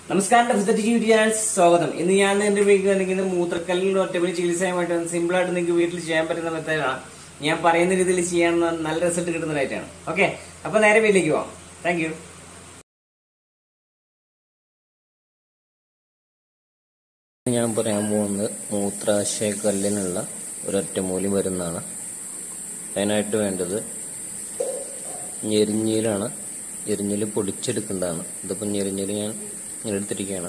നമസ്കാരം, സ്വാഗതം. ഇന്ന് ഞാൻ എന്റെ വീട്ടിൽ മൂത്രക്കല്ലിന്റെ ഒറ്റപ്പടി ചികിത്സയുമായിട്ട് സിമ്പിൾ ആയിട്ട് നിങ്ങൾക്ക് വീട്ടിൽ ചെയ്യാൻ പറ്റുന്ന മെത്തേഡാണ്. ഞാൻ പറയുന്ന രീതിയിൽ ചെയ്യാൻ നല്ല റിസൾട്ട് കിട്ടുന്നതായിട്ടാണ്. ഓക്കെ, അപ്പൊ നേരെ വീട്ടിലേക്ക് പോവാം. Thank you. ഞാൻ പറയാൻ പോകുന്നത് മൂത്രാശയക്കല്ലിനുള്ള ഒരൊറ്റമൂലി മരുന്നാണ്. അതിനായിട്ട് വേണ്ടത് ഞെരിഞ്ഞീലാണ്. ഞെരിഞ്ഞീല് പൊടിച്ചെടുക്കേണ്ടതാണ്. ഇതിപ്പോൾ ഞെരിഞ്ഞീല് ഞാൻ എടുത്തിരിക്കുകയാണ്.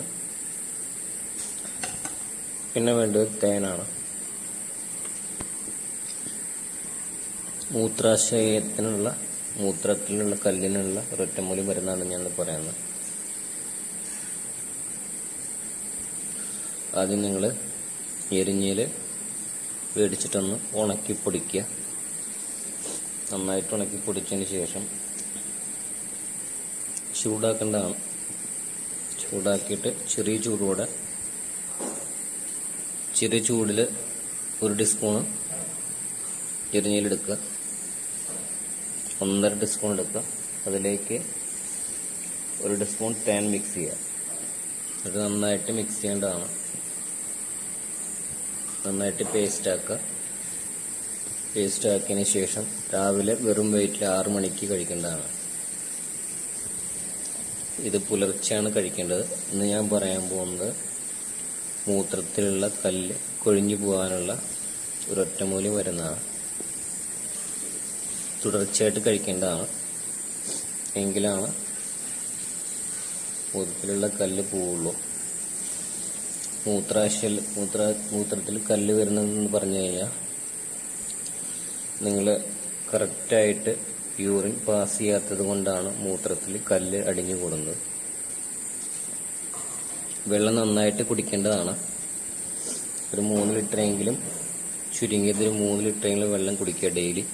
പിന്നെ വേണ്ടത് തേനാണ്. മൂത്രത്തിലുള്ള കല്ലിനുള്ള ഒരൊറ്റമൂലി മരുന്നാണ് ഞാൻ പറയുന്നത്. ആദ്യം നിങ്ങൾ ഞെരിഞ്ഞീല് മേടിച്ചിട്ടൊന്ന് ഉണക്കി പൊടിക്കുക. നന്നായിട്ട് ഉണക്കി പൊടിച്ചതിന് ശേഷം ചൂടാക്കേണ്ടതാണ്. ചൂടാക്കിയിട്ട് ചെറിയ ചൂടിൽ 1 ടീസ്പൂണ് ഞെരിഞ്ഞീലെടുക്കുക. 1.5 ടീസ്പൂൺ എടുക്കുക. അതിലേക്ക് 1 ടീസ്പൂൺ തേൻ മിക്സ് ചെയ്യുക. ഇത് നന്നായിട്ട് മിക്സ് ചെയ്യേണ്ടതാണ്. നന്നായിട്ട് പേസ്റ്റ് ആക്കിയതിന് ശേഷം രാവിലെ വെറും വയറ്റിൽ 6 മണിക്ക് കഴിക്കേണ്ടതാണ്. ഇത് പുലർച്ചെയാണ് കഴിക്കേണ്ടത്. ഇന്ന് ഞാൻ പറയാൻ പോകുന്നത് മൂത്രത്തിലുള്ള കല്ല് കൊഴിഞ്ഞു പോകാനുള്ള ഒരൊറ്റമൂലി മരുന്നാണ്. തുടർച്ചയായിട്ട് കഴിക്കേണ്ടതാണ്. എങ്കിലാണ് മൂത്രത്തിലുള്ള കല്ല് പോവുള്ളൂ. മൂത്രത്തിൽ കല്ല് വരുന്നതെന്ന് പറഞ്ഞു കഴിഞ്ഞാൽ നിങ്ങൾ കറക്റ്റായിട്ട് യൂറിൻ പാസ് ചെയ്യാത്തത് കൊണ്ടാണ് മൂത്രത്തിൽ കല്ല് അടിഞ്ഞു കൂടുന്നത്. വെള്ളം നന്നായിട്ട് കുടിക്കേണ്ടതാണ്. ഒരു 3 ലിറ്ററെങ്കിലും, ചുരുങ്ങിയത് ഒരു 3 ലിറ്ററെങ്കിലും വെള്ളം കുടിക്കുക ഡെയിലി.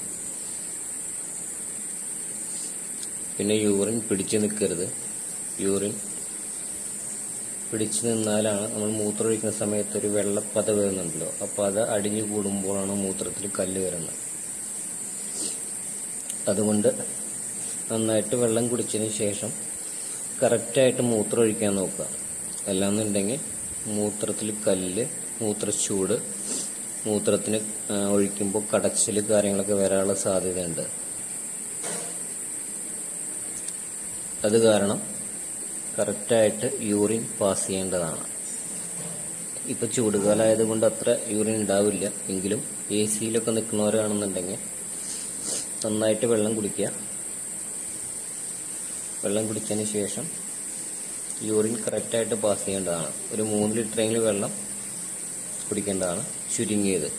പിന്നെ യൂറിൻ പിടിച്ചു നിൽക്കരുത്. യൂറിൻ പിടിച്ചു നിന്നാലാണ് നമ്മൾ മൂത്രം ഒഴിക്കുന്ന സമയത്ത് ഒരു വെള്ളപ്പത വരുന്നുണ്ടല്ലോ, അപ്പോൾ അത് അടിഞ്ഞു കൂടുമ്പോഴാണ് മൂത്രത്തിൽ കല്ല് വരുന്നത്. അതുകൊണ്ട് നന്നായിട്ട് വെള്ളം കുടിച്ചതിന് ശേഷം കറക്റ്റായിട്ട് മൂത്രം ഒഴിക്കാൻ നോക്കുക. അല്ലാന്നുണ്ടെങ്കിൽ മൂത്രത്തിൽ കല്ല്, മൂത്രച്ചൂട്, മൂത്രത്തിന് ഒഴിക്കുമ്പോൾ കടച്ചിൽ കാര്യങ്ങളൊക്കെ വരാനുള്ള സാധ്യതയുണ്ട്. അത് കാരണം കറക്റ്റായിട്ട് യൂറിൻ പാസ് ചെയ്യേണ്ടതാണ്. ഇപ്പൊ ചൂടുകാലമായതുകൊണ്ട് അത്ര യൂറിൻ ഉണ്ടാവില്ല. എങ്കിലും AC-യിലൊക്കെ നിൽക്കുന്നവരാണെന്നുണ്ടെങ്കിൽ നന്നായിട്ട് വെള്ളം കുടിക്കുക. വെള്ളം കുടിച്ചതിന് ശേഷം യൂറിൻ കറക്റ്റായിട്ട് പാസ് ചെയ്യേണ്ടതാണ്. ഒരു 3 ലിറ്ററെങ്കിലും വെള്ളം കുടിക്കേണ്ടതാണ്, ചുരുങ്ങിയത്.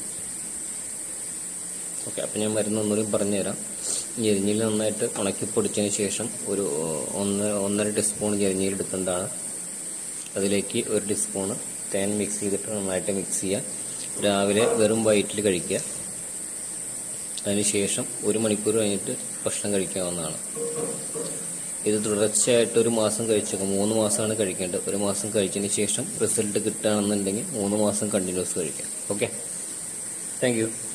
ഓക്കെ, അപ്പം ഞാൻ മരുന്നൊന്നുകൂടി പറഞ്ഞുതരാം. ഞെരിഞ്ഞിൽ നന്നായിട്ട് ഉണക്കി പൊടിച്ചതിന് ശേഷം ഒരു 1.5 ടീസ്പൂൺ ഞെരിഞ്ഞിൽ എടുക്കേണ്ടതാണ്. അതിലേക്ക് 1 ടീസ്പൂണ് തേൻ മിക്സ് ചെയ്തിട്ട് നന്നായിട്ട് മിക്സ് ചെയ്യുക. രാവിലെ വെറും വയറ്റിൽ കഴിക്കുക. അതിനുശേഷം 1 മണിക്കൂർ കഴിഞ്ഞിട്ട് ഭക്ഷണം കഴിക്കാവുന്നതാണ്. ഇത് തുടർച്ചയായിട്ട് 1 മാസം കഴിച്ചേക്കും. 3 മാസമാണ് കഴിക്കേണ്ടത്. 1 മാസം കഴിച്ചതിന് ശേഷം റിസൾട്ട് കിട്ടുകയാണെന്നുണ്ടെങ്കിൽ 3 മാസം കണ്ടിന്യൂസ് കഴിക്കാം. Okay, thank U.